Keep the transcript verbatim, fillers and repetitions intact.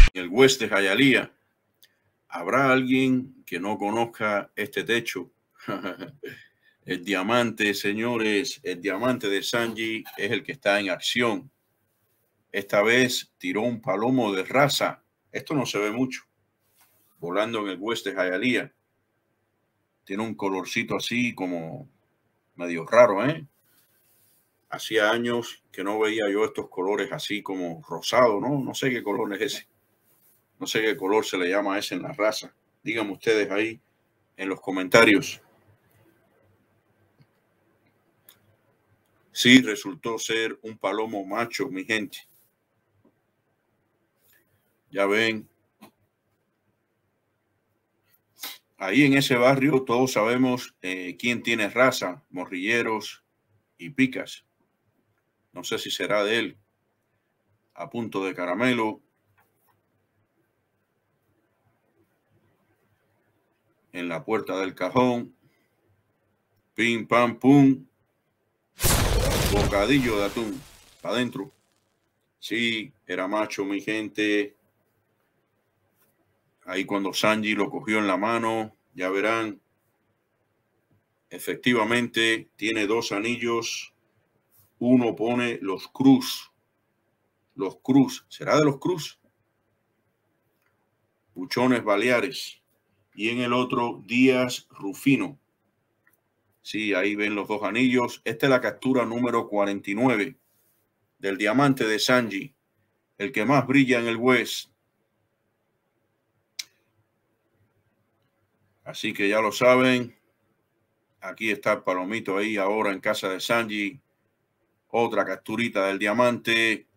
el West de Hialeah. ¿Habrá alguien que no conozca este techo? El diamante, señores, el diamante de Sanji es el que está en acción. Esta vez tiró un palomo de raza. Esto no se ve mucho. Volando en el West de Hialeah. Tiene un colorcito así como medio raro, ¿eh? Hacía años que no veía yo estos colores así como rosado, ¿no? No sé qué color es ese. No sé qué color se le llama a ese en la raza. Díganme ustedes ahí en los comentarios. Sí, resultó ser un palomo macho, mi gente. Ya ven. Ahí en ese barrio todos sabemos eh, quién tiene raza, morrilleros y picas. No sé si será de él. A punto de caramelo. En la puerta del cajón. Pim, pam, pum. Bocadillo de atún. Para adentro. Sí, era macho, mi gente. Ahí cuando Sanji lo cogió en la mano, ya verán. Efectivamente, tiene dos anillos. Uno pone los Cruz. Los Cruz. ¿Será de los Cruz? Buchones Baleares. Y en el otro, Díaz Rufino. Sí, ahí ven los dos anillos. Esta es la captura número cuarenta y nueve del diamante de Sanji. El que más brilla en el West. Así que ya lo saben. Aquí está el palomito ahí ahora en casa de Sanji. Otra capturita del diamante.